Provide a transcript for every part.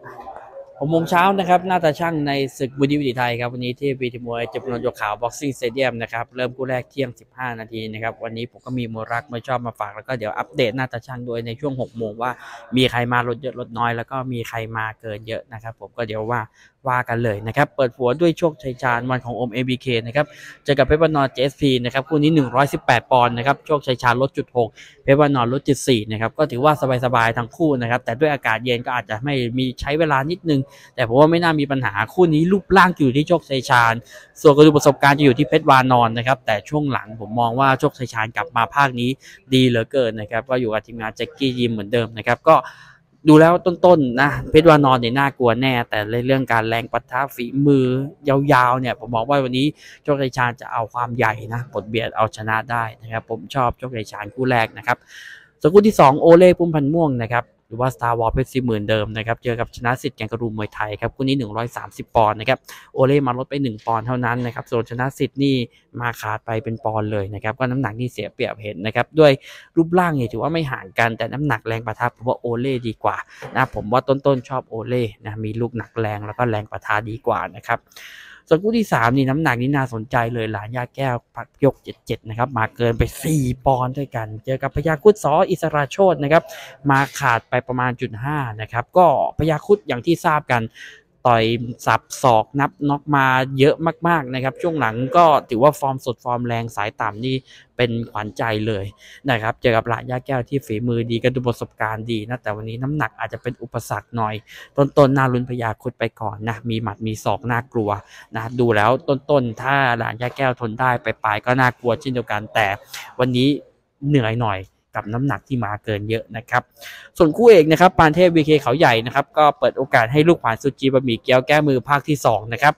6 โมงเช้านะครับน่าจะช่างในศึกบุญวิถีไทยครับวันนี้ที่วีทีมวยจุฬาลงกรณ์ขาวบ็อกซิ่งสเตเดียมนะครับเริ่มคู่แรกเที่ยง15 นาทีนะครับวันนี้ผมก็มีมวยรักมวยชอบมาฝากแล้วก็เดี๋ยวอัปเดตน่าจะช่างด้วยในช่วง6 โมงว่ามีใครมาลดเยอะลดน้อยแล้วก็มีใครมาเกินเยอะนะครับผมก็เดี๋ยวว่ากันเลยนะครับเปิดหัวด้วยโชคชัยชาญวันของโอม ABK นะครับเจอกับเพชรบ้านนอน JSP นะครับคู่นี้118 ปอนด์นะครับโชคชัยชาญลดจุด6เพชรบ้านนอนลดจุด4นะครับก็ถือว่าสบายๆทั้งคู่นะครับแต่ด้วยอากาศเย็นก็อาจจะไม่มีใช้เวลานิดนึงแต่ผมว่าไม่น่ามีปัญหาคู่นี้รูปร่างอยู่ที่โชคชัยชาญส่วนกระดูกประสบการณ์จะอยู่ที่เพชรวานอนนะครับแต่ช่วงหลังผมมองว่าโชคชัยชาญกลับมาภาคนี้ดีเหลือเกินนะครับก็อยู่กับทีมงานแจ็คกี้ยิมเหมือนเดิมนะครับก็ดูแล้วต้นๆนะเพชรวานอนเนี่ยน่ากลัวแน่แต่ในเรื่องการแรงปะทะฝีมือยาวๆเนี่ยผมมองว่าวันนี้โชคชัยชาญจะเอาความใหญ่นะบทเบียดเอาชนะได้นะครับผมชอบโชคชัยชาญคู่แรกนะครับส่วนคู่ที่2โอเล่พุ่มพันม่วงนะครับหรือว่า Star Wars เพชร40,000เดิมนะครับเจอกับชนะสิทธิ์แกงกระรูมวยไทยครับคู่นี้130 ปอนด์นะครับโอเล่มาลดไป1 ปอนด์เท่านั้นนะครับส่วนชนะสิทธิ์นี่มาขาดไปเป็นปอนด์เลยนะครับก็น้ำหนักนี่เสียเปรียบเห็นนะครับด้วยรูปร่างเนี่ยถือว่าไม่ห่างกันแต่น้ำหนักแรงปะทะผมว่าโอเล่ดีกว่านะผมว่าต้นๆชอบโอเล่นะมีลูกหนักแรงแล้วก็แรงปะทะดีกว่านะครับส่วนคู่ที่3นี่น้ำหนักนี่น่าสนใจเลยหลานยาแก้วพักยก77นะครับมาเกินไป4 ปอนด์ด้วยกันเจอกับพญาครุฑส.อิสราโชตินะครับมาขาดไปประมาณ0.5นะครับก็พญาครุฑอย่างที่ทราบกันต่อยสับศอกนับน็อกมาเยอะมากๆนะครับช่วงหลังก็ถือว่าฟอร์มสดฟอร์มแรงสายต่ำนี่เป็นขวัญใจเลยนะครับเจอกับหลานยาแก้วที่ฝีมือดีกระดูกประสบการณ์ดีนะแต่วันนี้น้ำหนักอาจจะเป็นอุปสรรคหน่อยต้นๆน่าลุ้นพญาครุฑไปก่อนนะมีหมัดมีศอกน่ากลัวนะดูแล้วต้นๆถ้าหลานยาแก้วทนได้ไปปลายก็น่ากลัวเช่นเดียวกันแต่วันนี้เหนื่อยหน่อยกับน้ำหนักที่มาเกินเยอะนะครับส่วนคู่เอกนะครับปานเทพ VK เขาใหญ่นะครับก็เปิดโอกาสให้ลูกขวานซูจีบะหมี่เกี๊ยวแก้มือภาคที่2นะครับ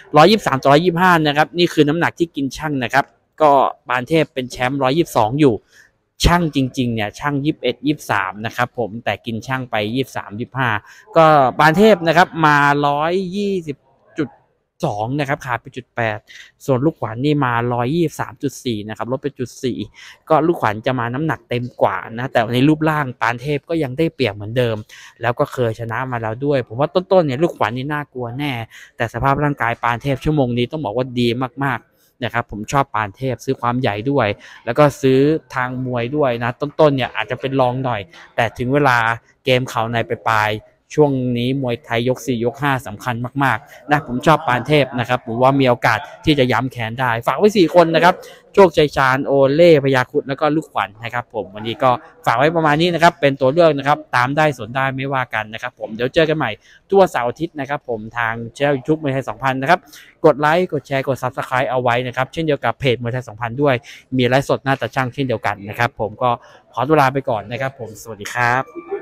123-125นะครับนี่คือน้ำหนักที่กินช่างนะครับก็ปานเทพเป็นแชมป์122อยู่ช่างจริงๆเนี่ยช่าง21-23นะครับผมแต่กินช่างไป23-25ก็ปานเทพนะครับมา120.2นะครับขาดไป0.8ส่วนลูกขวัญนี่มา123.4นะครับลดไป0.4ก็ลูกขวัญจะมาน้ำหนักเต็มกว่านะแต่ในรูปร่างปานเทพก็ยังได้เปรียบเหมือนเดิมแล้วก็เคยชนะมาแล้วด้วยผมว่าต้นๆเนี่ยลูกขวัญนี่น่ากลัวแน่แต่สภาพร่างกายปานเทพชั่วโมงนี้ต้องบอกว่าดีมากๆนะครับผมชอบปานเทพซื้อความใหญ่ด้วยแล้วก็ซื้อทางมวยด้วยนะต้นๆเนี่ยอาจจะเป็นรองหน่อยแต่ถึงเวลาเกมเขาในปลายช่วงนี้มวยไทยยก4ยก5สำคัญมากๆนะผมชอบปานเทพนะครับผมว่ามีโอกาสที่จะย้ำแขนได้ฝากไว้4คนนะครับโชคชัยชาญโอเล่พญาครุฑแล้วก็ลูกขวัญนะครับผมวันนี้ก็ฝากไว้ประมาณนี้นะครับเป็นตัวเลือกนะครับตามได้สนได้ไม่ว่ากันนะครับผมเดี๋ยวเจอกันใหม่ทุกวันเสาร์อาทิตย์นะครับผมทางช่อง YouTube มวยไทย 2,000 นะครับกดไลค์กดแชร์กด Subscribe เอาไว้นะครับเช่นเดียวกับเพจมวยไทย 2,000 ด้วยมีไลฟ์สดหน้าตาช่างเช่นเดียวกันนะครับผมก็ขอตัวลาไปก่อนนะครับผมสวัสดีครับ